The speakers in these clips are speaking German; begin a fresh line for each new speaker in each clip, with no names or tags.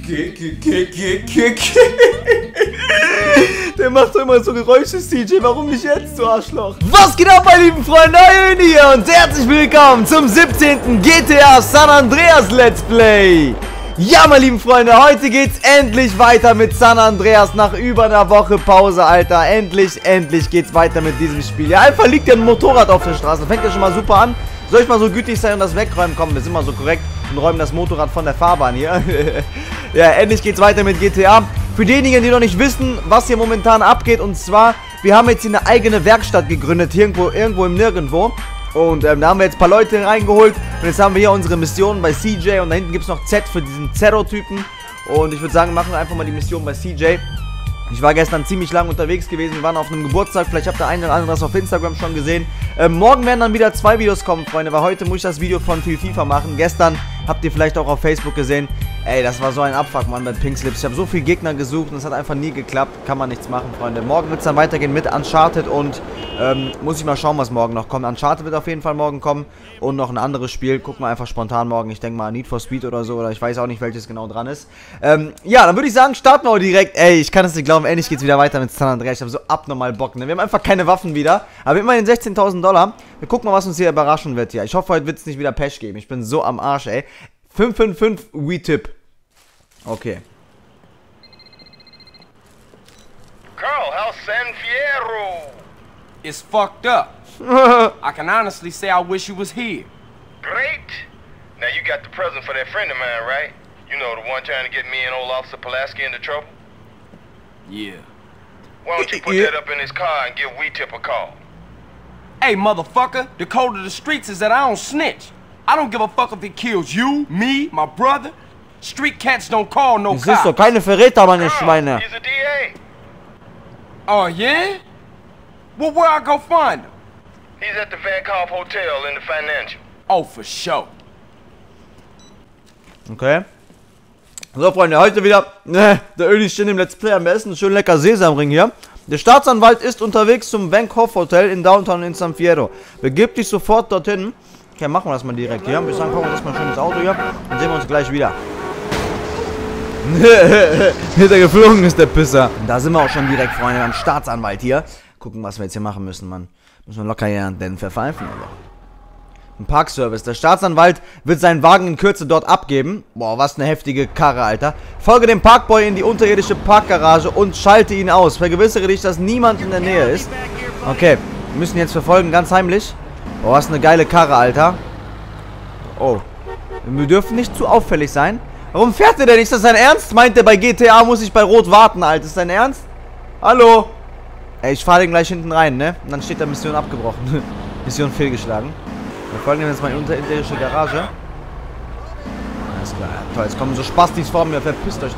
Der macht doch immer so Geräusche, CJ. Warum nicht jetzt, du Arschloch? Was geht ab, meine lieben Freunde? Euer hier und herzlich willkommen zum 17. GTA San Andreas Let's Play. Ja, meine lieben Freunde, heute geht's endlich weiter mit San Andreas nach über einer Woche Pause, Alter. Endlich geht's weiter mit diesem Spiel. Ja, einfach liegt ja ein Motorrad auf der Straße. Fängt ja schon mal super an. Soll ich mal so gütig sein und das wegräumen? Komm, wir sind mal so korrekt und räumen das Motorrad von der Fahrbahn hier. Ja, endlich geht's weiter mit GTA. Für diejenigen, die noch nicht wissen, was hier momentan abgeht, und zwar, wir haben jetzt hier eine eigene Werkstatt gegründet, irgendwo im Nirgendwo. Und da haben wir jetzt ein paar Leute reingeholt und jetzt haben wir hier unsere Mission bei CJ und da hinten gibt es noch Z für diesen Zero-Typen. Und ich würde sagen, machen wir einfach mal die Mission bei CJ. Ich war gestern ziemlich lang unterwegs gewesen, wir waren auf einem Geburtstag, vielleicht habt ihr ein oder anderes auf Instagram schon gesehen. Morgen werden dann wieder 2 Videos kommen, Freunde, weil heute muss ich das Video von Viel FIFA machen. Gestern habt ihr vielleicht auch auf Facebook gesehen. Ey, das war so ein Abfuck, Mann, bei Pink Slips. Ich habe so viele Gegner gesucht und es hat einfach nie geklappt. Kann man nichts machen, Freunde. Morgen wird es dann weitergehen mit Uncharted und muss ich mal schauen, was morgen noch kommt. Uncharted wird auf jeden Fall morgen kommen und noch ein anderes Spiel. Gucken wir einfach spontan morgen. Ich denke mal Need for Speed oder so, oder ich weiß auch nicht, welches genau dran ist. Ja, dann würde ich sagen, starten wir auch direkt. Ey, ich kann es nicht glauben, endlich geht es wieder weiter mit San Andreas. Ich habe so abnormal Bock, ne? Wir haben einfach keine Waffen wieder, aber immerhin 16.000 $. Wir gucken mal, was uns hier überraschen wird hier. Ich hoffe, heute wird es nicht wieder Pech geben. Ich bin so am Arsch, ey. 555 WeTip. Okay.
Carl, how's San Fierro?
It's fucked up. I can honestly say I wish you was here.
Great. Now you got the present for that friend of mine, right? You know, the one trying to get me and old Officer Pulaski into trouble?
Yeah.
Why don't you put that up in his car and give WeTip a call?
Hey, motherfucker, the code of the streets is that I don't snitch. I don't give a fuck if he kills you, me, my brother. Street cats don't call no cops.
Das ist doch keine Verräter, meine Schweine.
He's a DA.
Oh, yeah? Well, where I go find him?
He's at the Vankov Hotel in the Financial.
Oh, for sure.
Okay. So, Freunde, heute wieder der Öli steht im Let's Play am besten. Schön lecker Sesamring hier. Der Staatsanwalt ist unterwegs zum Vankov Hotel in Downtown in San Fierro. Begib dich sofort dorthin. Okay, machen wir das mal direkt hier. Wir sagen, packen wir das mal schön ins Auto hier. Dann sehen wir uns gleich wieder. Wird er geflogen ist, der Pisser. Da sind wir auch schon direkt, Freunde, beim Staatsanwalt hier. Gucken, was wir jetzt hier machen müssen, Mann. Müssen wir locker hier den verpfeifen, Alter. Ein Parkservice. Der Staatsanwalt wird seinen Wagen in Kürze dort abgeben. Boah, was eine heftige Karre, Alter. Folge dem Parkboy in die unterirdische Parkgarage und schalte ihn aus. Vergewissere dich, dass niemand in der Nähe ist. Okay, wir müssen jetzt verfolgen, ganz heimlich. Oh, was eine geile Karre, Alter. Oh. Wir dürfen nicht zu auffällig sein. Warum fährt der denn nicht? Ist das sein Ernst? Meint der, bei GTA muss ich bei Rot warten, Alter. Ist das dein Ernst? Hallo? Ey, ich fahre den gleich hinten rein, ne? Und dann steht da Mission abgebrochen. Mission fehlgeschlagen. Wir folgen jetzt mal in die unterirdische Garage. Alles klar. Toll, jetzt kommen so Spastis vor mir. Verpisst euch.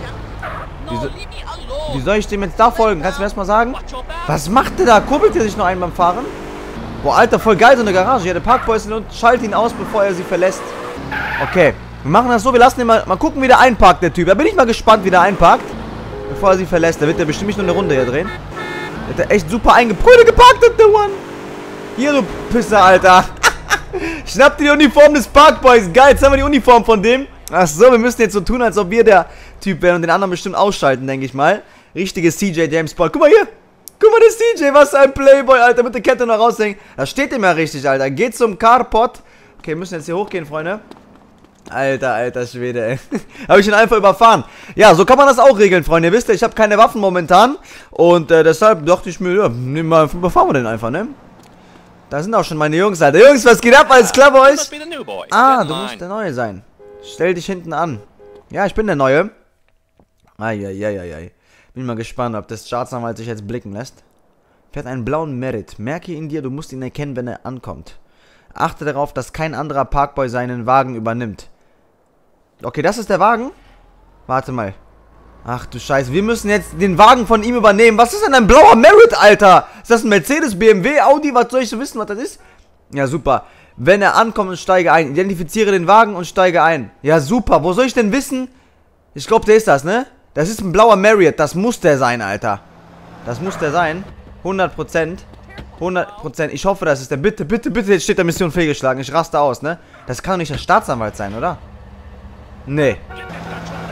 Wie soll ich dem jetzt da folgen? Kannst du mir erstmal sagen? Was macht der da? Kurbelt der sich noch einen beim Fahren? Boah, Alter, voll geil, so eine Garage. Ja, der Parkboy ist und schaltet ihn aus, bevor er sie verlässt. Okay, wir machen das so. Wir lassen ihn mal gucken, wie der einparkt, der Typ. Da bin ich mal gespannt, wie der einparkt, bevor er sie verlässt. Da wird der bestimmt nicht nur eine Runde hier drehen. Der hat echt super geparkt, der One. Hier, du Pisser, Alter. Schnapp dir die Uniform des Parkboys. Geil, jetzt haben wir die Uniform von dem. Ach so, wir müssen jetzt so tun, als ob wir der Typ wären und den anderen bestimmt ausschalten, denke ich mal. Richtiges CJ James Bond. Guck mal hier. Guck mal, der CJ, was ein Playboy, Alter, mit der Kette noch raushängen. Das steht ihm ja richtig, Alter. Geht zum Carport. Okay, wir müssen jetzt hier hochgehen, Freunde. Alter Schwede, ey. Habe ich ihn einfach überfahren. Ja, so kann man das auch regeln, Freunde. Ihr wisst ja, ich habe keine Waffen momentan. Und deshalb dachte ich mir, ja, überfahren wir den einfach, ne? Da sind auch schon meine Jungs, Alter. Jungs, was geht ab? Alles klar bei euch? Ah, du musst der Neue sein. Stell dich hinten an. Ja, ich bin der Neue. Eieieiei. Bin mal gespannt, ob das Staatsanwalt sich jetzt blicken lässt. Fährt einen blauen Merit. Merke ihn dir, du musst ihn erkennen, wenn er ankommt. Achte darauf, dass kein anderer Parkboy seinen Wagen übernimmt. Okay, das ist der Wagen? Warte mal. Ach du Scheiße, wir müssen jetzt den Wagen von ihm übernehmen. Was ist denn ein blauer Merit, Alter? Ist das ein Mercedes, BMW, Audi? Was soll ich so wissen, was das ist? Ja, super. Wenn er ankommt und steige ein. Identifiziere den Wagen und steige ein. Ja, super. Wo soll ich denn wissen? Ich glaube, der ist das, ne? Das ist ein blauer Marriott. Das muss der sein, Alter. Das muss der sein. 100%. 100%. Ich hoffe, das ist der. Bitte, bitte, bitte. Jetzt steht der Mission fehlgeschlagen. Ich raste aus, ne? Das kann doch nicht der Staatsanwalt sein, oder? Nee.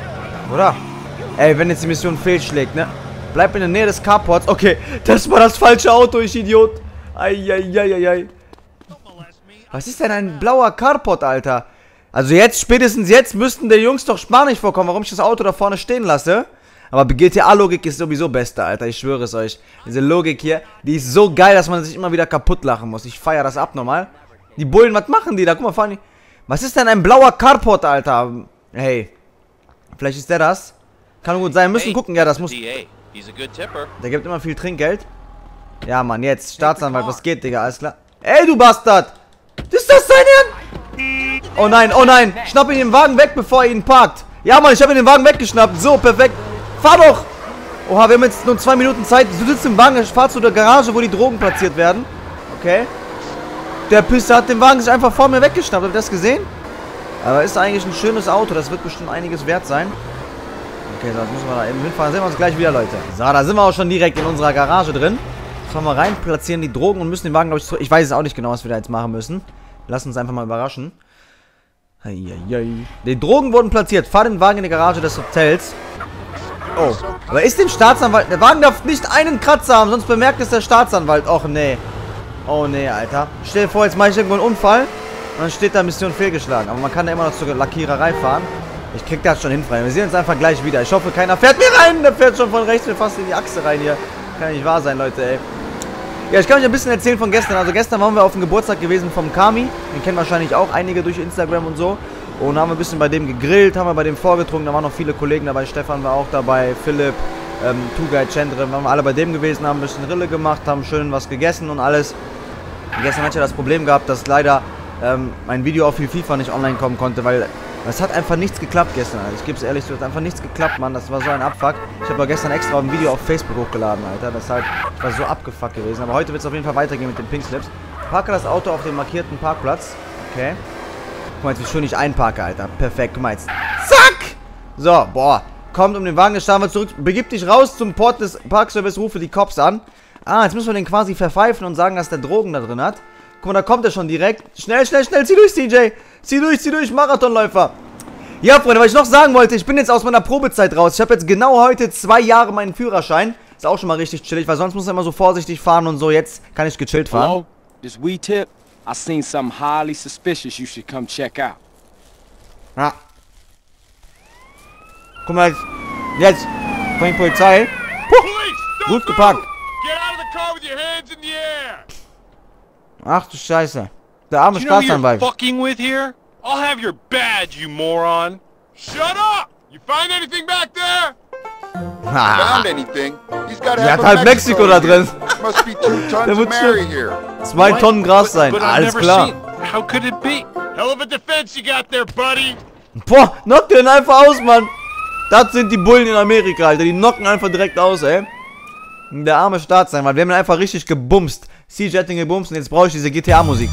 Oder? Ey, wenn jetzt die Mission fehlschlägt, ne? Bleib in der Nähe des Carports. Okay, das war das falsche Auto, ich Idiot. Eieieiei. Was ist denn ein blauer Carport, Alter? Also jetzt, spätestens jetzt, müssten der Jungs doch spanisch vorkommen, warum ich das Auto da vorne stehen lasse. Aber GTA-Logik ist sowieso beste, Alter. Ich schwöre es euch. Diese Logik hier, die ist so geil, dass man sich immer wieder kaputt lachen muss. Ich feiere das abnormal. Die Bullen, was machen die da? Guck mal, fahren die. Was ist denn ein blauer Carport, Alter? Hey. Vielleicht ist der das. Kann gut sein. Wir müssen gucken. Ja, das muss... Der gibt immer viel Trinkgeld. Ja, Mann, jetzt. Staatsanwalt, was geht, Digga? Alles klar. Ey, du Bastard! Ist das dein Ernst? Oh nein, oh nein. Schnapp ihn den Wagen weg, bevor er ihn parkt. Ja, Mann, ich habe ihn den Wagen weggeschnappt. So, perfekt. Fahr doch! Oha, wir haben jetzt nur 2 Minuten Zeit. Du sitzt im Wagen, fahr zu der Garage, wo die Drogen platziert werden. Okay. Der Pisser hat den Wagen sich einfach vor mir weggeschnappt. Habt ihr das gesehen? Aber ist eigentlich ein schönes Auto. Das wird bestimmt einiges wert sein. Okay, so, jetzt müssen wir da eben hinfahren. Sehen wir uns gleich wieder, Leute. So, da sind wir auch schon direkt in unserer Garage drin. Jetzt fahren wir rein, platzieren die Drogen und müssen den Wagen, glaube ich, ich weiß es auch nicht genau, was wir da jetzt machen müssen. Lass uns einfach mal überraschen. Die Drogen wurden platziert. Fahr den Wagen in die Garage des Hotels. Oh, aber ist dem Staatsanwalt... Der Wagen darf nicht einen Kratzer haben, sonst bemerkt es der Staatsanwalt. Och, nee. Oh, nee, Alter. Stell dir vor, jetzt mache ich irgendwo einen Unfall und dann steht da Mission fehlgeschlagen. Aber man kann da immer noch zur Lackiererei fahren. Ich krieg das schon hin, Freunde. Wir sehen uns einfach gleich wieder. Ich hoffe, keiner fährt mir rein. Der fährt schon von rechts mir fast in die Achse rein hier. Kann nicht wahr sein, Leute, ey. Ja, ich kann euch ein bisschen erzählen von gestern. Also gestern waren wir auf dem Geburtstag gewesen vom Kami. Den kennen wahrscheinlich auch einige durch Instagram und so. Und haben wir ein bisschen bei dem gegrillt, haben wir bei dem vorgetrunken. Da waren noch viele Kollegen dabei. Stefan war auch dabei, Philipp, Tugay, Cendre. Waren wir alle bei dem gewesen, haben ein bisschen Rille gemacht, haben schön was gegessen und alles. Und gestern hatte ich ja das Problem gehabt, dass leider mein Video auf FIFA nicht online kommen konnte, weil es hat einfach nichts geklappt gestern. Also ich gebe es ehrlich, es hat einfach nichts geklappt, Mann. Das war so ein Abfuck. Ich habe ja gestern extra ein Video auf Facebook hochgeladen, Alter. Deshalb war so abgefuckt gewesen. Aber heute wird es auf jeden Fall weitergehen mit den Pinkslips. Parke das Auto auf dem markierten Parkplatz. Okay. Guck mal jetzt, wie schön ich einparke, Alter. Perfekt, guck mal jetzt. Zack! So, boah. Kommt um den Wagen, jetzt starten wir zurück. Begib dich raus zum Port des Parkservice, rufe die Cops an. Ah, jetzt müssen wir den quasi verpfeifen und sagen, dass der Drogen da drin hat. Guck mal, da kommt er schon direkt. Schnell, schnell, schnell, zieh durch, CJ. Zieh durch, Marathonläufer. Ja, Freunde, was ich noch sagen wollte, ich bin jetzt aus meiner Probezeit raus. Ich habe jetzt genau heute 2 Jahre meinen Führerschein. Ist auch schon mal richtig chillig, weil sonst muss man immer so vorsichtig fahren und so. Jetzt kann ich gechillt fahren.
Hello, this weed tip. I seen something highly suspicious. You should come check out.
Ja. Guck mal, jetzt kommt die Polizei. Puh, gut geparkt. Ach du Scheiße. Der arme Staatsanwalt.
Fucking with here? I'll have your badge, you moron. Shut up! You find anything back there?
Found anything? He's got
Der hat halt Mexiko da drin.
Must be 2 tons of Mary here.
2 Tonnen Gras sein, alles klar.
How could it be? Hell of a defense you got there, buddy.
Boah, knock den einfach aus, Mann. Das sind die Bullen in Amerika, Alter. Die knocken einfach direkt aus, ey. Der arme Staatsanwalt. Wir haben ihn einfach richtig gebumst. CJ hat ihn gebumst und jetzt brauche ich diese GTA-Musik.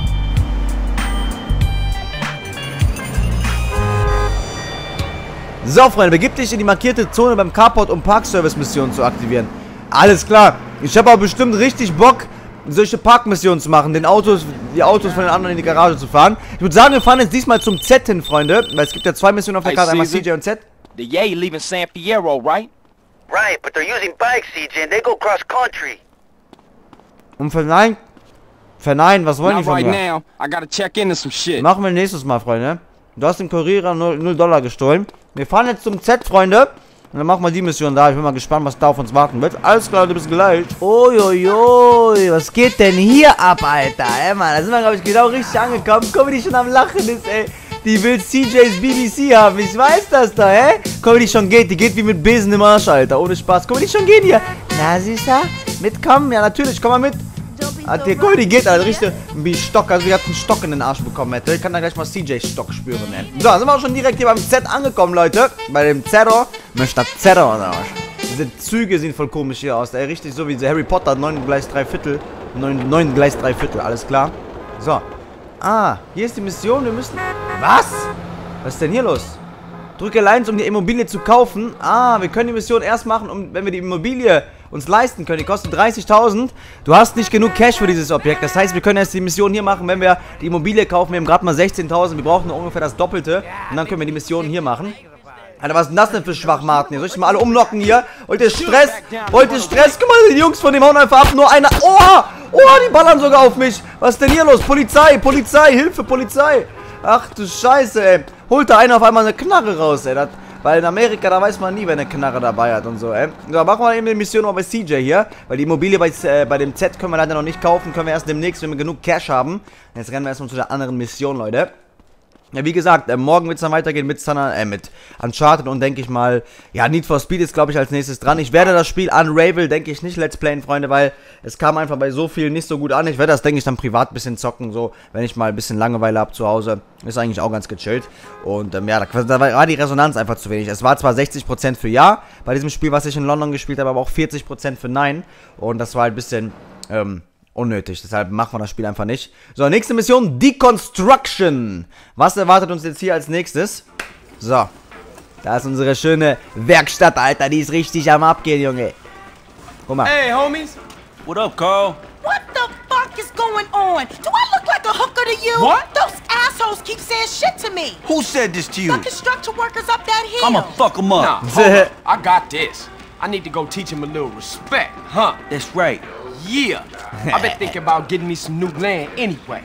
So, Freunde, begib dich in die markierte Zone beim Carport, um Parkservice-Missionen zu aktivieren. Alles klar. Ich habe aber bestimmt richtig Bock, solche Parkmissionen zu machen, die Autos von den anderen in die Garage zu fahren. Ich würde sagen, wir fahren jetzt diesmal zum Z hin, Freunde, weil es gibt ja 2 Missionen auf der Karte, einmal CJ und Z.
The Yay leaving San Fierro, right?
Right, but they're using bikes, CJ, and they go cross country.
Und vernein, was wollen die
Not
von
right
mir?
now. I gotta check into some shit.
Machen wir nächstes Mal, Freunde. Du hast dem Kurierer $0 gestohlen. Wir fahren jetzt zum Z, Freunde. Und dann machen wir die Mission da. Ich bin mal gespannt, was da auf uns warten wird. Alles klar, du bist gleich. Uiuiui, was geht denn hier ab, Alter? Ey, Mann, da sind wir, glaube ich, genau richtig angekommen. Guck, wie die schon am Lachen ist, ey. Die will CJs BBC haben. Ich weiß das da, hä? Guck, wie die schon geht. Die geht wie mit Besen im Arsch, Alter. Ohne Spaß. Guck, wie die schon gehen hier. Na, Süßer? Mitkommen? Ja, natürlich. Komm mal mit. Guck, die geht, Alter. Richtig wie Stock. Also, wir hatten einen Stock in den Arsch bekommen, hätte. Ich kann da gleich mal CJ-Stock spüren, ey. So, sind wir auch schon direkt hier beim Z angekommen, Leute. Bei dem Zero. Mr. Zero, oder was? Diese Züge sehen voll komisch hier aus, ey. Richtig so wie diese Harry Potter. 9 Gleis 3 Viertel. 9 Gleis 3 Viertel. Alles klar. So. Ah, hier ist die Mission. Wir müssen... Was? Was ist denn hier los? Drücke Lines, um die Immobilie zu kaufen. Ah, wir können die Mission erst machen, wenn wir die Immobilie uns leisten können. Die kostet 30.000. Du hast nicht genug Cash für dieses Objekt. Das heißt, wir können erst die Mission hier machen, wenn wir die Immobilie kaufen. Wir haben gerade mal 16.000. Wir brauchen nur ungefähr das Doppelte. Und dann können wir die Mission hier machen. Alter, was ist denn das denn für Schwachmaten hier? Soll ich mal alle umlocken hier? Wollt ihr Stress? Wollt ihr Stress? Guck mal, die Jungs von dem hauen einfach ab. Nur einer. Oh, die ballern sogar auf mich. Was ist denn hier los? Polizei, Polizei, Hilfe, Polizei. Ach du Scheiße, ey. Holt da einer auf einmal eine Knarre raus, ey. Weil in Amerika, da weiß man nie, wer eine Knarre dabei hat und so, ey. So, machen wir eben eine Mission noch bei CJ hier. Weil die Immobilie bei dem Z können wir leider noch nicht kaufen. Können wir erst demnächst, wenn wir genug Cash haben. Jetzt rennen wir erstmal zu der anderen Mission, Leute. Ja, wie gesagt, morgen wird es dann weitergehen mit Uncharted und denke ich mal, ja, Need for Speed ist, glaube ich, als nächstes dran. Ich werde das Spiel Unravel, denke ich, nicht Let's Playen, Freunde, weil es kam einfach bei so vielen nicht so gut an. Ich werde das, denke ich, dann privat ein bisschen zocken, so, wenn ich mal ein bisschen Langeweile habe zu Hause. Ist eigentlich auch ganz gechillt. Und, ja, da war die Resonanz einfach zu wenig. Es war zwar 60% für Ja bei diesem Spiel, was ich in London gespielt habe, aber auch 40% für Nein. Und das war halt ein bisschen, unnötig, deshalb machen wir das Spiel einfach nicht. So, nächste Mission, Deconstruction. Was erwartet uns jetzt hier als nächstes? So, da ist unsere schöne Werkstatt, Alter. Die ist richtig am Abgehen, Junge. Guck mal.
Hey, homies.
What up, Carl?
What the fuck is going on? Do I look like a hooker to you?
What?
Those assholes keep saying shit to me.
Who said this to you?
The construction workers up that hill.
I'ma fuck them up.
Nah, hold up. I got this. I need to go teach him a little respect, huh?
That's right.
Yeah. I've been thinking about getting me some new land anyway.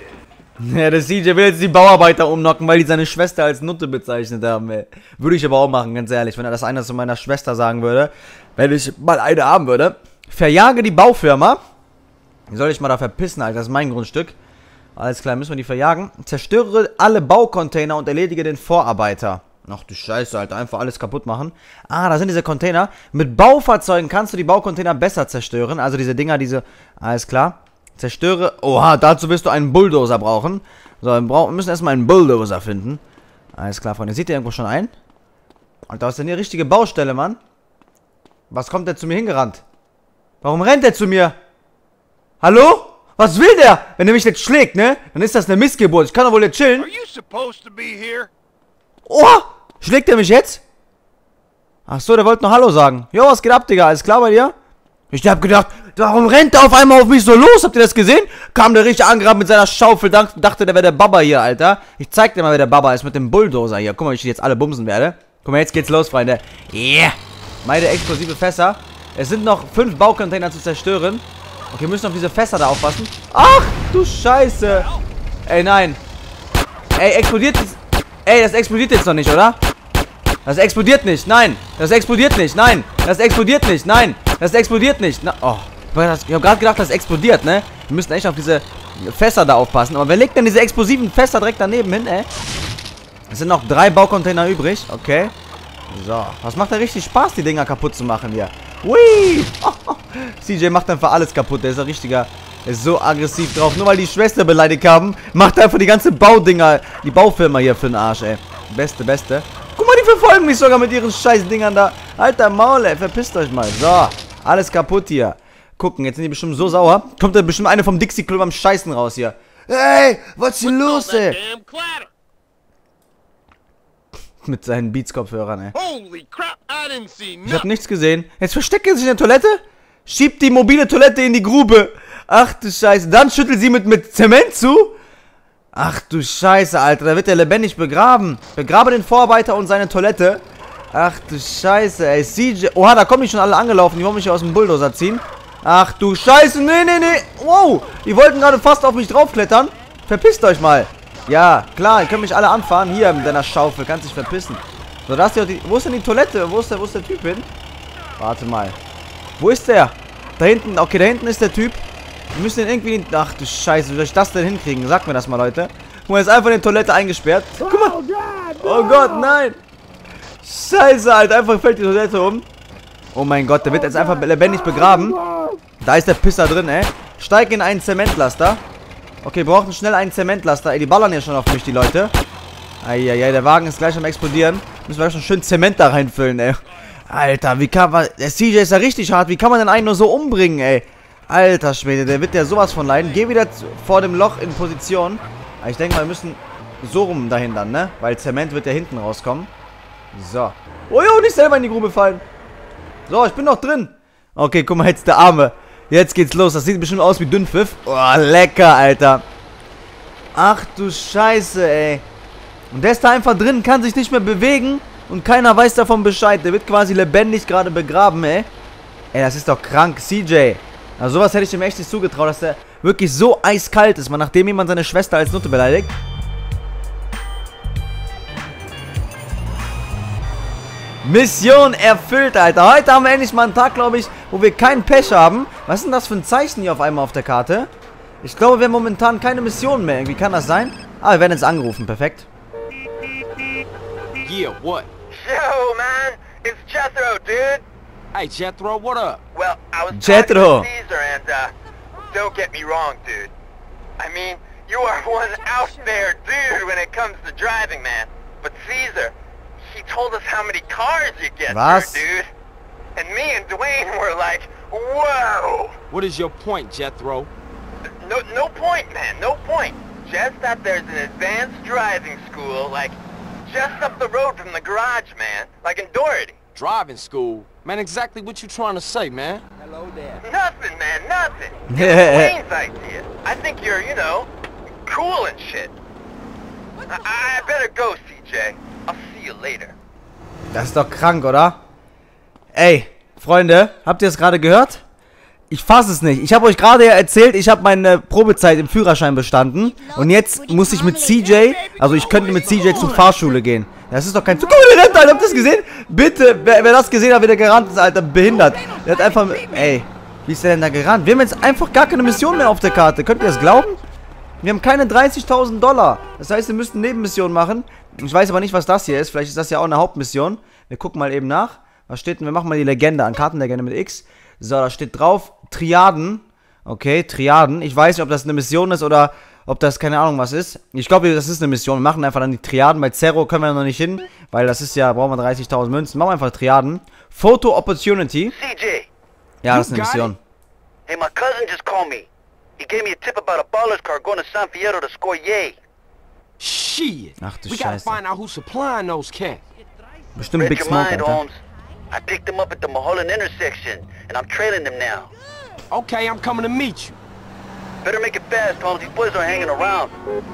Ja, der CJ will jetzt die Bauarbeiter umknocken, weil die seine Schwester als Nutte bezeichnet haben, ey. Würde ich aber auch machen, ganz ehrlich. Wenn er das einer zu meiner Schwester sagen würde, wenn ich mal eine haben würde. Verjage die Baufirma. Die soll ich mal da verpissen, Alter. Das ist mein Grundstück. Alles klar, müssen wir die verjagen. Zerstöre alle Baucontainer und erledige den Vorarbeiter. Ach du Scheiße, Alter. Einfach alles kaputt machen. Ah, da sind diese Container. Mit Baufahrzeugen kannst du die Baucontainer besser zerstören. Also diese Dinger, diese... Alles klar. Zerstöre... Oha, dazu wirst du einen Bulldozer brauchen. So, wir müssen erstmal einen Bulldozer finden. Alles klar, Freunde. Sieht ihr irgendwo schon ein? Alter, was ist denn hier richtige Baustelle, Mann? Was kommt der zu mir hingerannt? Warum rennt der zu mir? Hallo? Was will der? Wenn er mich jetzt schlägt, ne? Dann ist das eine Missgeburt. Ich kann doch wohl jetzt chillen.
Are you supposed to be here?
Oh! Schlägt er mich jetzt? Ach so, der wollte noch Hallo sagen. Jo, was geht ab, Digga? Alles klar bei dir? Ich hab gedacht, warum rennt der auf einmal auf mich so los? Habt ihr das gesehen? Kam der richtig angerannt mit seiner Schaufel, dachte, der wäre der Baba hier, Alter. Ich zeig dir mal, wer der Baba ist mit dem Bulldozer hier. Guck mal, wie ich jetzt alle bumsen werde. Guck mal, jetzt geht's los, Freunde. Yeah! Meine explosive Fässer. Es sind noch 5 Baucontainer zu zerstören. Okay, wir müssen auf diese Fässer da aufpassen. Ach, du Scheiße. Ey, nein. Ey, explodiert das... Ey, das explodiert jetzt noch nicht, oder? Das explodiert nicht, nein. Das explodiert nicht, nein. Das explodiert nicht, nein. Das explodiert nicht. Oh, ich hab gerade gedacht, das explodiert, ne? Wir müssen echt auf diese Fässer da aufpassen. Aber wer legt denn diese explosiven Fässer direkt daneben hin, ey? Es sind noch 3 Baucontainer übrig, okay. So, was macht da richtig Spaß, die Dinger kaputt zu machen hier? Hui! CJ macht einfach alles kaputt, der ist ein richtiger... Der ist so aggressiv drauf. Nur weil die Schwester beleidigt haben, macht er einfach die ganze Baudinger, die Baufirma hier für den Arsch, ey. Beste, beste. Guck mal, die verfolgen mich sogar mit ihren scheiß Dingern da. Alter Maul, ey, verpisst euch mal. So, alles kaputt hier. Gucken, jetzt sind die bestimmt so sauer. Kommt da bestimmt eine vom Dixie Club am Scheißen raus hier. Hey, was ist hier los, ey? Mit seinen Beats-Kopfhörern, ey.
Holy crap, I didn't see
Ich hab nichts gesehen. Jetzt versteckt er sich in der Toilette? Schiebt die mobile Toilette in die Grube. Ach du Scheiße. Dann schüttelt sie mit Zement zu. Ach du Scheiße, Alter. Da wird er lebendig begraben. Begrabe den Vorarbeiter und seine Toilette. Ach du Scheiße, ey. CJ. Oha, da kommen die schon alle angelaufen. Die wollen mich hier aus dem Bulldozer ziehen. Ach du Scheiße. Nee, nee, nee. Wow. Die wollten gerade fast auf mich draufklettern. Verpisst euch mal. Ja, klar. Ihr könnt mich alle anfahren. Hier mit deiner Schaufel. Kannst dich verpissen. So, da ist die... Wo ist denn die Toilette? Wo ist der Typ hin? Warte mal. Wo ist der? Da hinten. Okay, da hinten ist der Typ. Wir müssen den irgendwie... Ach du Scheiße, wie soll ich das denn hinkriegen? Sagt mir das mal, Leute. Guck mal, er ist einfach in die Toilette eingesperrt. Guck mal. Oh Gott, nein. Scheiße, Alter. Einfach fällt die Toilette um. Oh mein Gott, der wird jetzt einfach lebendig begraben. Da ist der Pisser drin, ey. Steig in einen Zementlaster. Okay, wir brauchen schnell einen Zementlaster. Ey, die ballern ja schon auf mich, die Leute. Eieiei, der Wagen ist gleich am explodieren. Müssen wir schon schön Zement da reinfüllen, ey. Alter, wie kann man... Der CJ ist ja richtig hart. Wie kann man denn einen nur so umbringen, ey? Alter Schwede, der wird ja sowas von leiden. Geh wieder vor dem Loch in Position. Ich denke mal, wir müssen so rum dahin dann, ne? Weil Zement wird ja hinten rauskommen. So. Oh jo, nicht selber in die Grube fallen. So, ich bin noch drin. Okay, guck mal, jetzt der Arme. Jetzt geht's los. Das sieht bestimmt aus wie Dünnpfiff. Oh, lecker, Alter. Ach du Scheiße, ey. Und der ist da einfach drin, kann sich nicht mehr bewegen. und keiner weiß davon Bescheid. Der wird quasi lebendig gerade begraben, ey. Ey, das ist doch krank, CJ. Also sowas hätte ich ihm echt nicht zugetraut, dass der wirklich so eiskalt ist, man, nachdem jemand seine Schwester als Nutte beleidigt. Mission erfüllt, Alter. Heute haben wir endlich mal einen Tag, glaube ich, wo wir kein Pech haben. Was ist denn das für ein Zeichen hier auf einmal auf der Karte? Ich glaube, wir haben momentan keine Mission mehr. Wie kann das sein? Ah, wir werden jetzt angerufen. Perfekt.
Yeah, what?
Yo, man, it's Jethro, dude.
Hey, Jethro, what up?
Well, I was
Jethro.
talking to Caesar, and don't get me wrong, dude. I mean, you are one out there, dude, when it comes to driving, man. But Caesar, he told us how many cars you get
Was?
through, dude. And me and Dwayne were like, whoa.
What is your point, Jethro?
No point, man, no point. Just that there's an advanced driving school, like, just up the road from the garage, man. Like in Doherty.
Driving school? Man, exactly what you trying to say, man? Hello there.
Nothing, man, nothing. It's Dwayne's idea. I think you're, you know, cool and shit. I better go, CJ. I'll see you later.
Das ist doch krank, oder? Ey, Freunde, habt ihr es gerade gehört? Ich fasse es nicht. Ich habe euch gerade ja erzählt, ich habe meine Probezeit im Führerschein bestanden. Und jetzt muss ich mit CJ, also ich könnte mit CJ zur Fahrschule gehen. Das ist doch kein... Guck mal, der rennt, Alter, habt ihr das gesehen? Bitte, wer das gesehen hat, wie der gerannt ist, Alter, behindert. Der hat einfach... Ey, wie ist der denn da gerannt? Wir haben jetzt einfach gar keine Mission mehr auf der Karte. Könnt ihr das glauben? Wir haben keine 30.000 $. Das heißt, wir müssten Nebenmissionen machen. Ich weiß aber nicht, was das hier ist. Vielleicht ist das ja auch eine Hauptmission. Wir gucken mal eben nach. Was steht denn? Wir machen mal die Legende an. Kartenlegende mit X. So, da steht drauf. Triaden. Okay, Triaden. Ich weiß nicht, ob das eine Mission ist oder ob das keine Ahnung was ist. Ich glaube, das ist eine Mission. Wir machen einfach dann die Triaden. Bei Zero können wir noch nicht hin, weil das ist ja, brauchen wir 30.000 Münzen. Machen wir einfach Triaden. Photo Opportunity.
CJ.
Ja, das ist eine Mission.
Hey, my cousin just called me. He gave me a tip about a baller's car going to San Fierro to score yay.
Shit.
Ach du
We gotta
Scheiße.
find out who's supplying those cats.
Bestimmt
Read
Big
your
Smoke,
mind,
Alter.
Holmes. I picked them up at the Mulholland intersection, and I'm trailing them now.
Okay, I'm coming to meet you.
Better make it fast, Holmes. These boys are hanging around.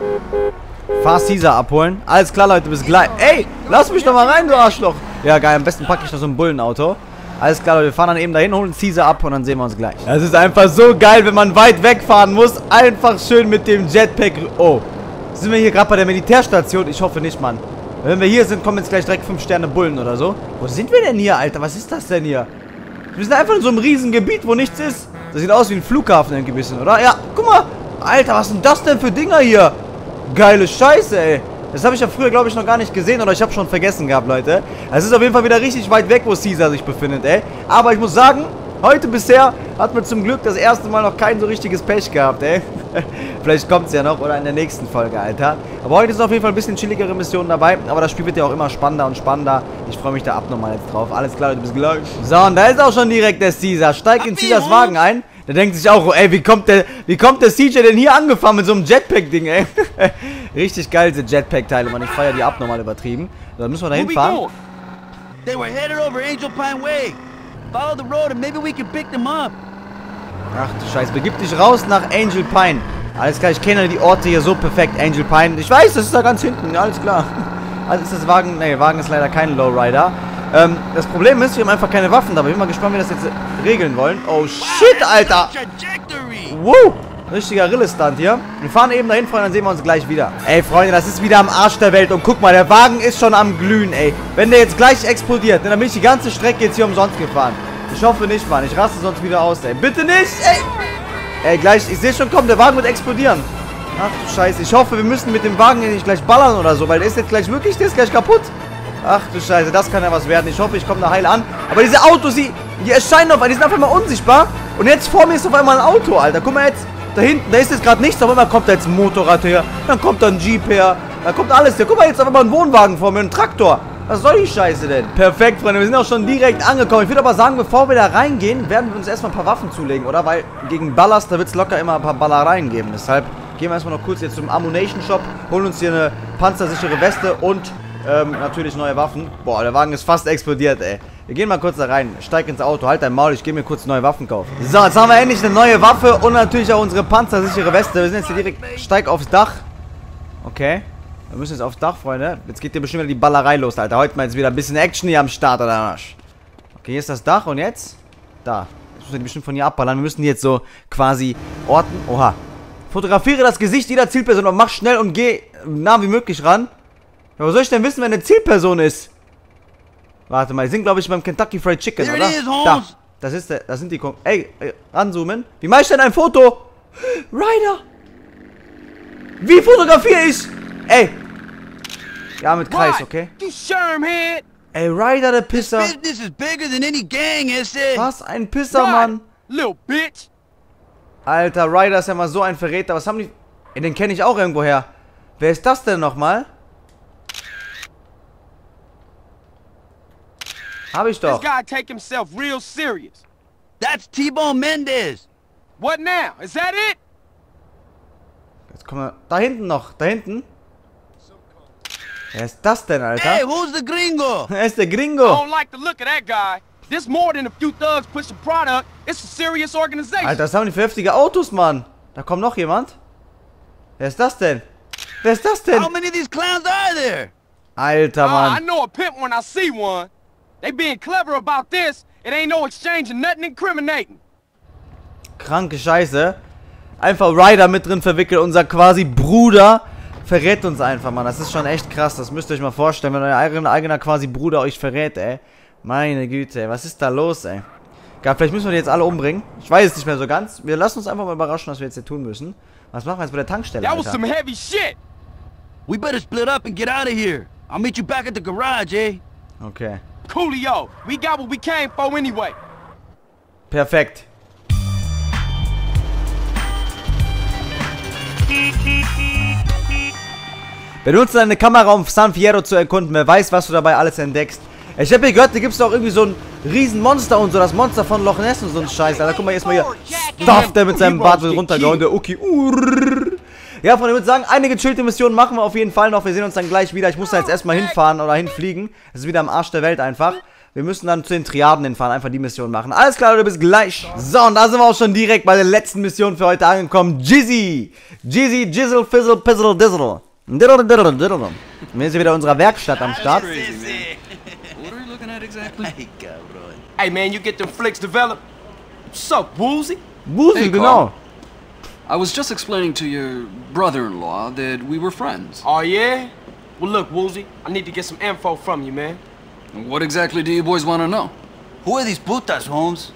Fahr Caesar abholen. Alles klar, Leute, bis gleich. Ey, lass mich doch mal rein, du Arschloch. Ja, geil, am besten packe ich noch so ein Bullenauto. Alles klar, Leute, wir fahren dann eben dahin, holen Caesar ab und dann sehen wir uns gleich. Das ist einfach so geil, wenn man weit wegfahren muss. Einfach schön mit dem Jetpack. Oh, sind wir hier gerade bei der Militärstation? Ich hoffe nicht, Mann. Wenn wir hier sind, kommen jetzt gleich direkt 5 Sterne Bullen oder so. Wo sind wir denn hier, Alter? Was ist das denn hier? Wir sind einfach in so einem riesen Gebiet, wo nichts ist. Das sieht aus wie ein Flughafen irgendwie ein bisschen, oder? Ja, guck mal. Alter, was sind das denn für Dinger hier? Geile Scheiße, ey. Das habe ich ja früher, glaube ich, noch gar nicht gesehen oder ich habe schon vergessen gehabt, Leute. Es ist auf jeden Fall wieder richtig weit weg, wo Caesar sich befindet, ey. Aber ich muss sagen, heute bisher hat man zum Glück das erste Mal noch kein so richtiges Pech gehabt, ey. Vielleicht kommt es ja noch oder in der nächsten Folge, Alter. Aber heute sind auf jeden Fall ein bisschen chilligere Missionen dabei. Aber das Spiel wird ja auch immer spannender und spannender. Ich freue mich da abnormal jetzt drauf. Alles klar, Leute, bis gleich. So, und da ist auch schon direkt der Caesar. Steigt in Caesars Wagen ein. Der denkt sich auch, ey, wie kommt der CJ denn hier angefahren mit so einem Jetpack-Ding, ey? Richtig geil, diese Jetpack-Teile, Mann. Ich feiere die abnormal übertrieben. So, dann müssen wir da hinfahren.
They were headed over Angel Pine Way. Follow the road and maybe we can pick them up.
Ach du Scheiße, begib dich raus nach Angel Pine. Alles klar, ich kenne die Orte hier so perfekt. Angel Pine, ich weiß, das ist da ganz hinten, alles klar. Also ist das Wagen, nee, Wagen ist leider kein Lowrider. Das Problem ist, wir haben einfach keine Waffen dabei. Ich bin mal gespannt, wie wir das jetzt regeln wollen. Oh shit, Alter! Wow! Richtiger Rille-Stunt hier. Wir fahren eben dahin, Freunde, dann sehen wir uns gleich wieder. Ey, Freunde, das ist wieder am Arsch der Welt. Und guck mal, der Wagen ist schon am Glühen, ey. Wenn der jetzt gleich explodiert, dann bin ich die ganze Strecke jetzt hier umsonst gefahren. Ich hoffe nicht, Mann. Ich raste sonst wieder aus, ey. Bitte nicht, ey! Ey, gleich, ich sehe schon, komm, der Wagen wird explodieren. Ach du Scheiße. Ich hoffe, wir müssen mit dem Wagen nicht gleich ballern oder so, weil der ist jetzt gleich wirklich, der ist gleich kaputt. Ach du Scheiße, das kann ja was werden. Ich hoffe, ich komme da heil an. Aber diese Autos, die erscheinen auf einmal, die sind auf einmal unsichtbar. Und jetzt vor mir ist auf einmal ein Auto, Alter. Guck mal jetzt, da hinten, da ist jetzt gerade nichts. Auf einmal kommt da jetzt ein Motorrad her. Dann kommt da ein Jeep her. Da kommt alles her. Guck mal, jetzt auf einmal ein Wohnwagen vor mir, ein Traktor. Was soll die Scheiße denn? Perfekt, Freunde, wir sind auch schon direkt angekommen. Ich würde aber sagen, bevor wir da reingehen, werden wir uns erstmal ein paar Waffen zulegen, oder? Weil gegen Ballast, da wird es locker immer ein paar Ballereien geben. Deshalb gehen wir erstmal noch kurz jetzt zum Ammunition Shop, holen uns hier eine panzersichere Weste und natürlich neue Waffen. Boah, der Wagen ist fast explodiert, ey. Wir gehen mal kurz da rein. Steig ins Auto, halt dein Maul, ich gehe mir kurz neue Waffen kaufen. So, jetzt haben wir endlich eine neue Waffe und natürlich auch unsere panzersichere Weste. Wir sind jetzt hier direkt, steig aufs Dach. Okay. Wir müssen jetzt aufs Dach, Freunde. Jetzt geht hier bestimmt wieder die Ballerei los, Alter. Heute mal jetzt wieder ein bisschen Action hier am Start, oder Arsch. Okay, hier ist das Dach und jetzt? Da. Jetzt müssen wir die bestimmt von hier abballern. Wir müssen die jetzt so quasi orten. Oha. Fotografiere das Gesicht jeder Zielperson und mach schnell und geh nah wie möglich ran. Ja, wo soll ich denn wissen, wer eine Zielperson ist? Warte mal, die sind, glaube ich, beim Kentucky Fried Chicken, oder? Da. Das ist der, das sind die... Ey, ranzoomen. Wie mach ich denn ein Foto? Ryder! Wie fotografiere ich? Ey! Ja, mit Kreis, okay?
You Shermhead!
Ey, Ryder, der Pisser.
Business is bigger than any gang, is it?
Was ein Pisser, Mann.
Little bitch!
Alter, Ryder ist ja mal so ein Verräter. Was haben die... Ey, den kenne ich auch irgendwoher. Wer ist das denn nochmal? Hab ich doch.
This guy take himself real serious.
That's T-Bone Mendez.
What now? Is that it?
Jetzt kommen wir... Da hinten noch. Da hinten. Wer ist das denn, Alter?
Hey, who's the gringo?
Er ist der
I
Gringo.
don't like the look of that guy. This more than a few thugs pushing product. It's a serious organization.
Alter, was haben die für heftige Autos, Mann? Da kommt noch jemand. Wer ist das denn? Wer ist das denn?
How many of these clowns are there?
Alter,
I
Mann.
know a pimp when I see one. They being clever about this. It ain't no exchange and nothing incriminating.
Kranke Scheiße. Einfach Ryder mit drin verwickelt. Unser quasi Bruder verrät uns einfach, Mann. Das ist schon echt krass. Das müsst ihr euch mal vorstellen, wenn euer eigener quasi Bruder euch verrät, ey. Meine Güte, ey. Was ist da los, ey? Ja, vielleicht müssen wir die jetzt alle umbringen. Ich weiß es nicht mehr so ganz. Wir lassen uns einfach mal überraschen, was wir jetzt hier tun müssen. Was machen wir jetzt bei der Tankstelle,
That was
Alter?
some heavy shit.
We better split up and get out of here. I'll meet you back at the garage, eh?
Okay.
Coolio, we got what we came for anyway.
Perfekt. Benutze deine Kamera, um San Fierro zu erkunden. Wer weiß, was du dabei alles entdeckst. Ich habe hier gehört, da gibt es doch irgendwie so ein Riesenmonster und so. Das Monster von Loch Ness und so ein Scheiß. Alter, guck mal erstmal hier. Stuff, der mit seinem Bart wird runtergehauen. Der Uki. Ja, Freunde, ich würde sagen, eine gechillte Mission machen wir auf jeden Fall noch. Wir sehen uns dann gleich wieder. Ich muss da jetzt erstmal hinfahren oder hinfliegen. Das ist wieder am Arsch der Welt einfach. Wir müssen dann zu den Triaden hinfahren, einfach die Mission machen. Alles klar, Leute, bis gleich. So, und da sind wir auch schon direkt bei der letzten Mission für heute angekommen. Jizzy. Jizzy, Jizzle, Fizzle, Pizzle, Dizzle. Diddle, diddle, diddle. Wir sind hier wieder in unserer Werkstatt am Start.
What are you looking at exactly?
Hey man, you get them flicks developed. What's up, Woozy?
Woozy,
Hey,
genau.
I was just explaining to your brother-in-law that we were friends.
Oh yeah? Well look, Woozy, I need to get some info from you, man.
What exactly do you boys want to know?
Who are these putas, Holmes?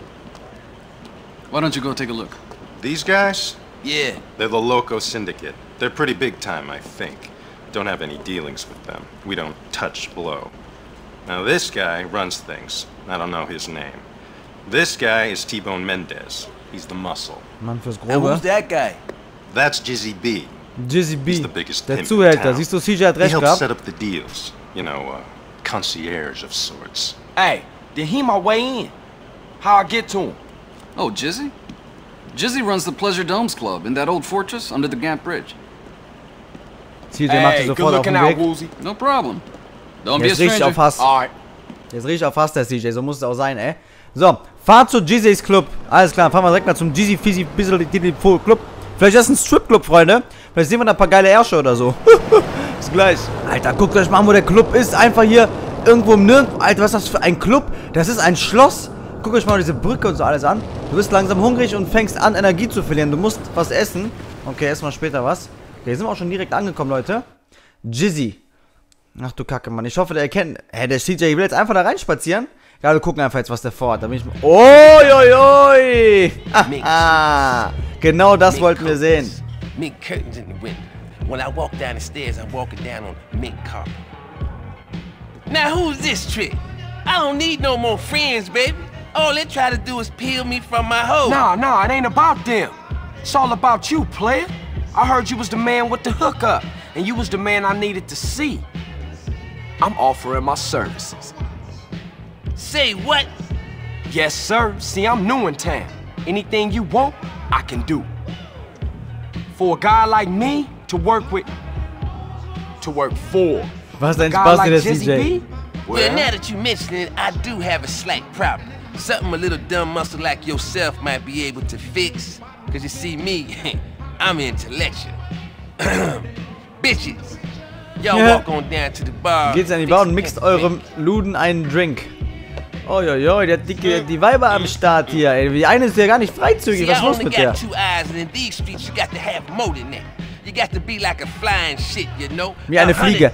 Why don't you go take a look?
These guys?
Yeah.
They're the Loco Syndicate. They're pretty big time, I think. Don't have any dealings with them. We don't touch blow. Now this guy runs things. I don't know his name. This guy is T-Bone Mendez. He's the muscle.
Mann fürs
And who's
Grobe.
that guy?
That's Jizzy B.
Jizzy
He's
B.
the biggest
Der
pimp in
Zuhälter.
town.
Siehst du, CJ hat
He
recht
helps
gehabt.
set up the deals. You know, concierge of sorts.
Hey, then he my way in. How I get to him?
Oh, Jizzy? Jizzy runs the Pleasure Domes Club in that old fortress under the Gant Bridge.
CJ macht
Hey,
sich
good
sofort auf
looking
den
out,
Weg.
Woozy.
No problem. Don't be a
Jetzt riecht auf
stranger.
Hass.
Alright.
Jetzt riecht auf Hass der CJ. So muss es auch sein, ey. So, fahrt zu Jizzys Club. Alles klar, fahren wir direkt mal zum Jizzy Fizzy Bizzle Club. Vielleicht ist das ein Stripclub, Freunde. Vielleicht sehen wir da ein paar geile Ärsche oder so. Bis gleich. Alter, guckt euch mal an, wo der Club ist. Einfach hier irgendwo im Nirgendwo. Alter, was ist das für ein Club? Das ist ein Schloss. Guckt euch mal diese Brücke und so alles an. Du bist langsam hungrig und fängst an, Energie zu verlieren. Du musst was essen. Okay, erstmal später was. Okay, sind wir auch schon direkt angekommen, Leute. Jizzy. Ach du Kacke, Mann. Ich hoffe, der erkennt. Hä, der CJ will jetzt einfach da reinspazieren. Ja, wir gucken einfach jetzt, was der vorhat. Da bin ich mal. Oi. Genau das wollten wir sehen.
Mink curtains in the window. When I walk down the stairs, I'm walking down on mink carpet. Now who's this trick? I don't need no more friends, baby. All they try to do is peel me from my hoe.
Nah, it ain't about them. It's all about you, player. I heard you was the man with the hookup, and you was the man I needed to see. I'm offering my services.
Say what?
Yes, sir. See, I'm new in town. Anything you want, I can do. For a guy like me to work with, to work for.
Was ein
a guy
Spaß,
like
der
Jizzy
CJ.
B?
Well, now that you mention it, I do have a slight problem. Something a little dumb muscle like yourself might be able to fix. Cause you see me, I'm intellectual. Bitches. Y'all walk on down to the bar.
Geht's an die Bar und mixt eurem Luden einen Drink. Ojojoj, der dicke, die Weiber am Start hier, ey. Die eine ist ja gar nicht freizügig, was ist los mit der? Wie eine Fliege.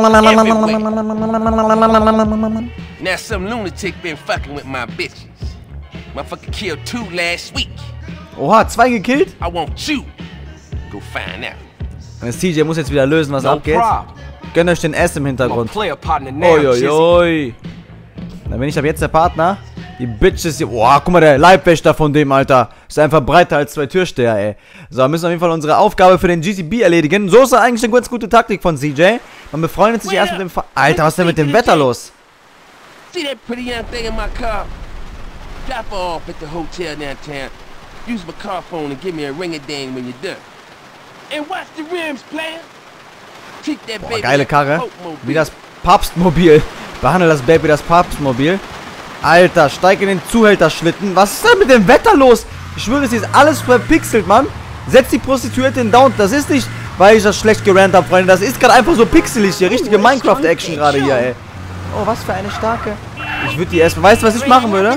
Now some lunatic been fucking with my bitches. Motherfucker killed 2 last week.
Oha, 2 gekillt?
I want you. Go find out.
Der CJ muss jetzt wieder lösen, was abgeht. Gönnt euch den S im Hintergrund. Ojojoj. Dann bin ich ab jetzt der Partner. Die Bitches hier. Boah, guck mal, der Leibwächter von dem, Alter. Ist einfach breiter als 2 Türsteher, ey. So, müssen wir auf jeden Fall unsere Aufgabe für den GCB erledigen. So ist eigentlich eine ganz gute Taktik von CJ. Man befreundet sich erst mit dem Alter, was ist denn mit dem Wetter los?
See that pretty young thing in my car? Drop her off at the hotel downtown. Use my car phone and give me a ring-a-ding when you're done. And watch the rims, player. Treat that baby.
Boah, geile Karre. Wie das Papstmobil. Behandle das Baby das Papstmobil. Alter, steig in den Zuhälterschlitten. Was ist denn mit dem Wetter los? Ich schwöre, es ist alles verpixelt, Mann. Setz die Prostituierte in Down. Das ist nicht, weil ich das schlecht gerannt habe, Freunde. Das ist gerade einfach so pixelig hier. Richtige Minecraft-Action gerade hier, ey. Oh, was für eine starke. Ich würde die erstmal... Weißt du, was ich machen würde?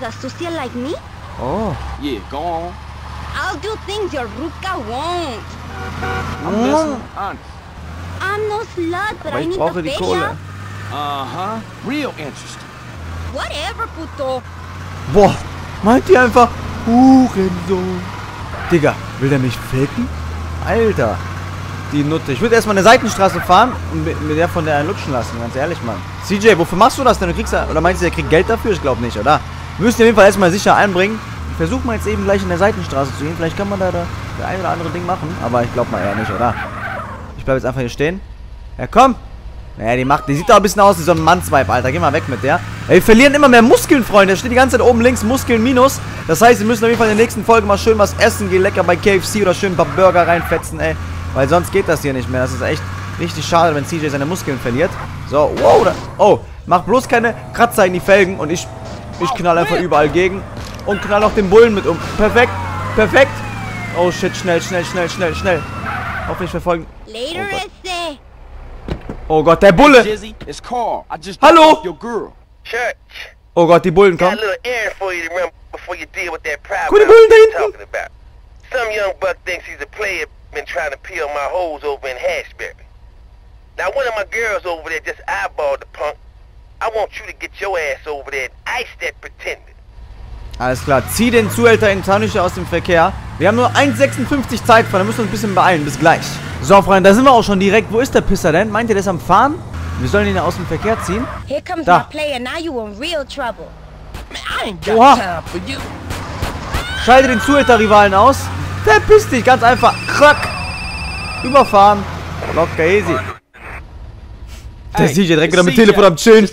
Oh.
Yeah, go on.
I'll do things your Ruka won't.
I'm listening. Honest.
I'm no slut, but
Aber
I
ich
need
brauche
the
die Kohle.
Real interesting.
Whatever, puto.
Boah, meint ihr einfach Hurensohn. Digga, will der mich ficken? Alter, die Nutte. Ich würde erstmal eine Seitenstraße fahren und mit der von der einen lutschen lassen, ganz ehrlich, Mann. CJ, wofür machst du das denn? Du kriegst oder meinst du, der kriegt Geld dafür? Ich glaube nicht, oder? Wir müssen auf jeden Fall erstmal sicher einbringen. Ich versuche mal jetzt eben gleich in der Seitenstraße zu gehen. Vielleicht kann man da der ein oder andere Ding machen, aber ich glaube mal eher nicht, oder? Ich bleibe jetzt einfach hier stehen. Ja, komm. Naja, die sieht doch ein bisschen aus wie so ein Mannsweib, Alter. Geh mal weg mit der. Ey, wir verlieren immer mehr Muskeln, Freunde. Da steht die ganze Zeit oben links Muskeln minus. Das heißt, wir müssen auf jeden Fall in der nächsten Folge mal schön was essen gehen. Lecker bei KFC oder schön ein paar Burger reinfetzen, ey. Weil sonst geht das hier nicht mehr. Das ist echt richtig schade, wenn CJ seine Muskeln verliert. So, wow. Oh, mach bloß keine Kratzer in die Felgen. Und ich knall einfach überall gegen. Und knall auch den Bullen mit um. Perfekt, perfekt. Oh, shit, schnell. Hoffentlich verfolgen. Oh Gott, der Bulle! Hallo! Oh Gott, die Bullen kommen. Guck, die Bullen da hinten!
Some young buck thinks he's a player, been trying to peel my hoes over in Hashberry. Now one of my girls over there just eyeballed the punk. I want you to get your ass over there and ice that pretender.
Alles klar, zieh den Zuhälter in Tanische aus dem Verkehr. Wir haben nur 1,56 Zeit, da müssen wir uns ein bisschen beeilen. Bis gleich. So, Freunde, da sind wir auch schon direkt. Wo ist der Pisser denn? Meint ihr, der ist am Fahren? Wir sollen ihn aus dem Verkehr ziehen. Da. Oha. Schalte den Zuhälter-Rivalen aus. Verpiss dich, ganz einfach. Krack. Überfahren. Locker easy. Der CJ direkt wieder mit Telefon am Chillen.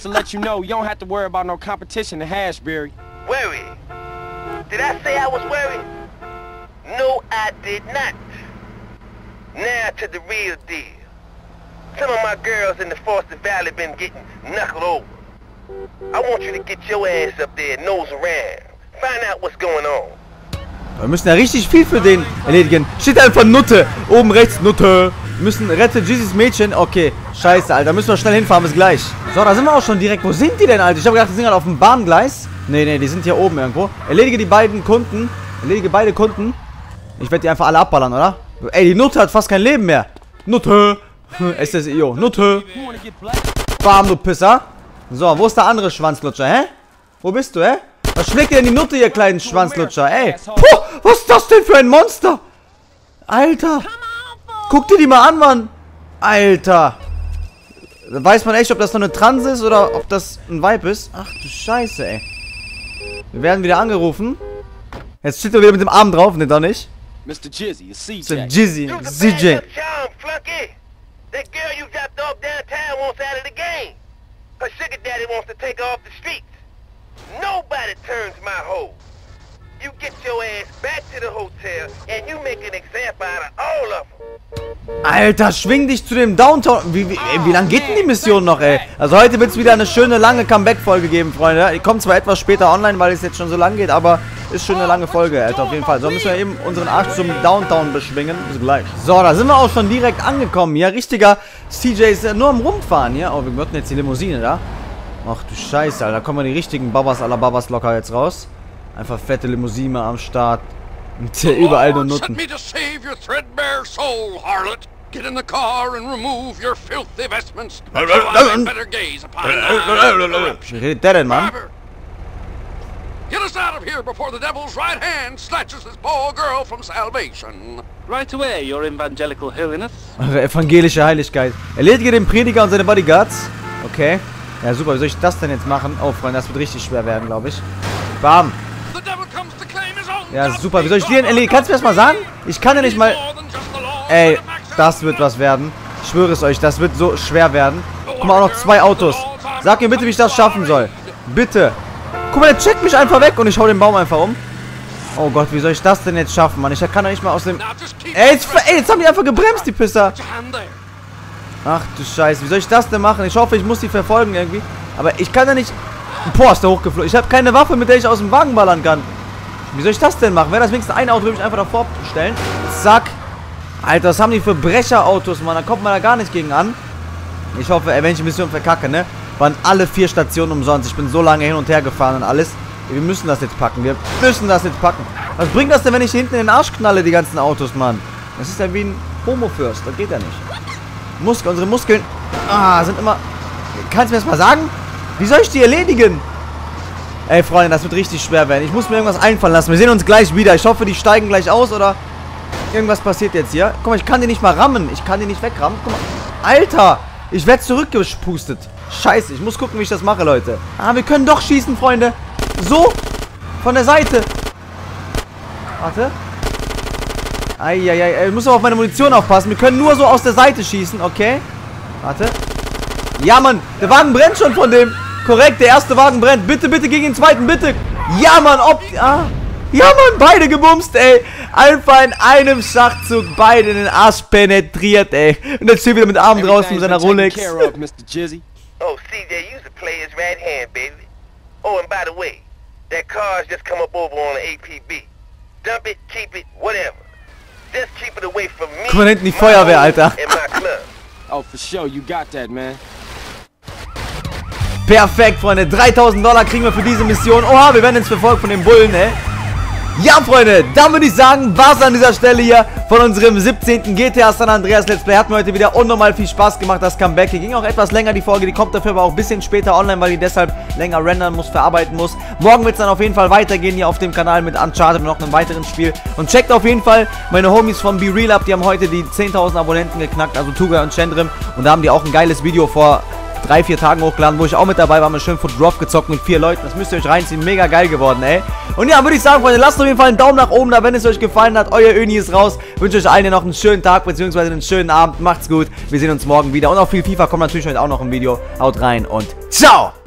Worry? Did I say I was worried? No, I did not. Now to the real deal. Some of my girls in the Foster Valley been getting knuckled over. I want you to get your ass up there, nose around. Find out what's going on.
Wir müssen ja richtig viel für den erledigen. Steht einfach Nutte. Oben rechts Nutte. Wir müssen rette Jizzys Mädchen. Okay, scheiße, Alter. Müssen wir schnell hinfahren. Bis gleich. So, da sind wir auch schon direkt. Wo sind die denn, Alter? Ich habe gedacht, die sind gerade auf dem Bahngleis. Nee, die sind hier oben irgendwo. Erledige die beiden Kunden. Erledige beide Kunden. Ich werde die einfach alle abballern, oder? Ey, die Nutte hat fast kein Leben mehr. Nutte. SSIO. Nutte. Bam, du Pisser. So, wo ist der andere Schwanzlutscher, hä? Wo bist du, hä? Was schlägt dir denn die Nutte, ihr kleinen Schwanzlutscher, ey? Puh, was ist das denn für ein Monster? Alter. Guck dir die mal an, Mann. Alter. Da weiß man echt, ob das noch eine Trans ist oder ob das ein Weib ist. Ach du Scheiße, ey. Wir werden wieder angerufen. Jetzt steht er wieder mit dem Arm drauf, ne, doch nicht?
Mr. Jizzy, it's CJ.
Mr. Jizzy, CJ.
That girl you dropped off downtown wants out of the game. Her sugar daddy wants to take her off the streets. Nobody turns my hoe. You get your ass back to the hotel and you make an example out of all of them.
Alter, schwing dich zu dem Downtown. Wie lang geht denn die Mission noch, ey? Also heute wird es wieder eine schöne, lange Comeback-Folge geben, Freunde. Die kommt zwar etwas später online, weil es jetzt schon so lang geht, aber ist schon eine lange Folge, Alter, auf jeden Fall. So müssen wir eben unseren Arsch zum Downtown beschwingen. Bis gleich. So, da sind wir auch schon direkt angekommen. Ja, richtiger CJ ist nur am Rumfahren, ja. Oh, wir möchten jetzt die Limousine, da. Ach du Scheiße, Alter. Da kommen die richtigen Babas aller Babas locker jetzt raus. Einfach fette Limousine am Start. Und überall nur Nutten.
Get in the car and remove your filthy vestments.
Wie redet der denn, Mann?
Get us out of here before the devil's right hand snatches this poor girl from salvation.
Right away, your evangelical holiness.
Eure evangelische Heiligkeit. Erledige den Prediger und seine Bodyguards. Okay. Ja, super. Wie soll ich das denn jetzt machen? Oh, Freunde, das wird richtig schwer werden, glaube ich. Bam. Ja, super. Wie soll ich die denn erledigen? Kannst du mir das mal sagen? Ich kann ja nicht mal... Ey, das wird was werden. Ich schwöre es euch, das wird so schwer werden. Guck mal, auch noch 2 Autos. Sag mir bitte, wie ich das schaffen soll. Bitte. Guck mal, der checkt mich einfach weg und ich hau den Baum einfach um. Oh Gott, wie soll ich das denn jetzt schaffen, Mann? Ich kann doch nicht mal aus dem... Ey, jetzt haben die einfach gebremst, die Pisser. Ach du Scheiße, wie soll ich das denn machen? Ich hoffe, ich muss die verfolgen irgendwie. Aber ich kann ja nicht... Boah, ist der hochgeflogen. Ich habe keine Waffe, mit der ich aus dem Wagen ballern kann. Wie soll ich das denn machen? Wäre das wenigstens ein Auto, würde ich einfach davor stellen. Zack. Alter, was haben die für Brecherautos, Mann? Da kommt man da gar nicht gegen an. Ich hoffe, ey, wenn ich die Mission verkacke, ne? Waren alle 4 Stationen umsonst. Ich bin so lange hin und her gefahren und alles. Wir müssen das jetzt packen. Wir müssen das jetzt packen. Was bringt das denn, wenn ich hinten in den Arsch knalle, die ganzen Autos, Mann? Das ist ja wie ein Homo-Fürst. Das geht ja nicht. Unsere Muskeln sind immer... Kannst du mir das mal sagen? Wie soll ich die erledigen? Ey, Freunde, das wird richtig schwer werden. Ich muss mir irgendwas einfallen lassen. Wir sehen uns gleich wieder. Ich hoffe, die steigen gleich aus oder... Irgendwas passiert jetzt hier. Guck mal, ich kann die nicht mal rammen. Ich kann die nicht wegrammen. Guck mal. Alter! Ich werde zurückgepustet. Scheiße, ich muss gucken, wie ich das mache, Leute. Ah, wir können doch schießen, Freunde. So. Von der Seite. Warte. Eieiei. Ich muss aber auf meine Munition aufpassen. Wir können nur so aus der Seite schießen, okay? Warte. Ja, Mann. Der Wagen brennt schon von dem. Korrekt, der erste Wagen brennt. Bitte, bitte gegen den zweiten, bitte. Ja, Mann. Ja, Mann, beide gebumst, ey. Einfach in einem Schachzug beide in den Arsch penetriert, ey. Und jetzt steht wieder mit Armen draußen mit seiner Rolex.
Oh, CJ, you's the player's right hand, baby. Oh, and by the way, that car's just come up over on the APB. Dump it, keep it, whatever. Just keep it away from me.
Guck mal hinten die Feuerwehr, Alter.
Oh, for sure, you got that, man.
Perfekt, Freunde. $3000 kriegen wir für diese Mission. Oha, wir werden jetzt verfolgt von den Bullen, ey. Ja, Freunde, dann würde ich sagen, war's an dieser Stelle hier von unserem 17. GTA San Andreas Let's Play. Hat mir heute wieder unnormal viel Spaß gemacht, das Comeback. Hier ging auch etwas länger, die Folge. Die kommt dafür aber auch ein bisschen später online, weil die deshalb länger rendern muss, verarbeiten muss. Morgen wird es dann auf jeden Fall weitergehen hier auf dem Kanal mit Uncharted und noch einem weiteren Spiel. Und checkt auf jeden Fall meine Homies von Be Real ab. Die haben heute die 10.000 Abonnenten geknackt, also Tuga und Chandrim. Und da haben die auch ein geiles Video vor 3-4 Tagen hochgeladen, wo ich auch mit dabei war, mit schön Foot Drop gezockt mit 4 Leuten. Das müsst ihr euch reinziehen. Mega geil geworden, ey. Und ja, würde ich sagen, Freunde, lasst auf jeden Fall einen Daumen nach oben da, wenn es euch gefallen hat. Euer Öni ist raus. Wünsche euch allen noch einen schönen Tag, beziehungsweise einen schönen Abend. Macht's gut. Wir sehen uns morgen wieder. Und auch viel FIFA kommt natürlich heute auch noch im Video. Haut rein und ciao!